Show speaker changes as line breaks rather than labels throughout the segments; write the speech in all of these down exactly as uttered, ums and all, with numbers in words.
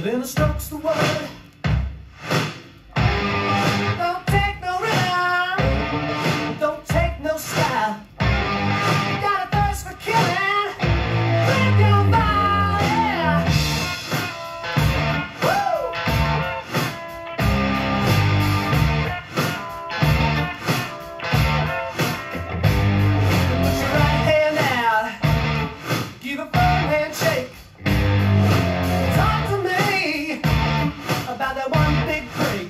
But in a stroke's the word. Don't take no rhythm, don't take no style. You got a thirst for killing, grab your ball, yeah. Woo! Put your right hand out, give a firm handshake. Talk to me about that one big break.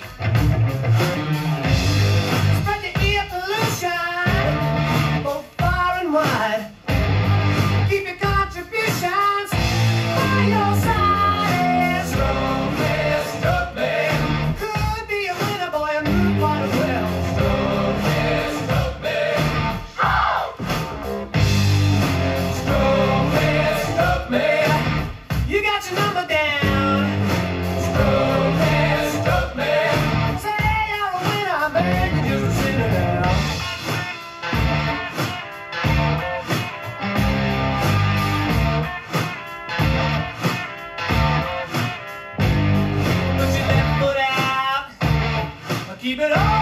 Spread the ear pollution both far and wide. Keep your contributions by your side. Strong man, struck man. Could be a winner, boy, and move quite well. Strong man, struck man. Strong man, struck man. You got your number down. Strong man, struck man. Say you're a winner, man, you're just a sinner now. Put your left foot out, keep it on.